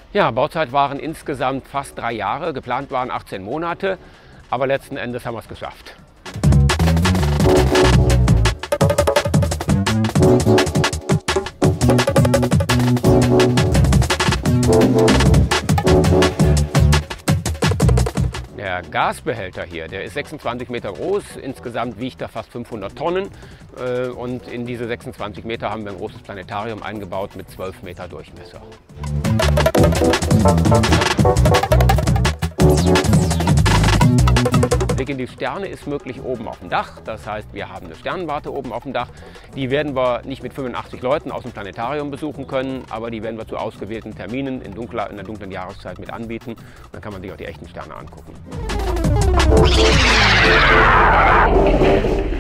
Ja, Bauzeit waren insgesamt fast 3 Jahre, geplant waren 18 Monate, aber letzten Endes haben wir es geschafft. Der Gasbehälter hier, der ist 26 Meter groß, insgesamt wiegt er fast 500 Tonnen und in diese 26 Meter haben wir ein großes Planetarium eingebaut mit 12 Meter Durchmesser. Blick in die Sterne ist möglich oben auf dem Dach, das heißt, wir haben eine Sternenwarte oben auf dem Dach. Die werden wir nicht mit 85 Leuten aus dem Planetarium besuchen können, aber die werden wir zu ausgewählten Terminen in der dunklen Jahreszeit mit anbieten. Und dann kann man sich auch die echten Sterne angucken.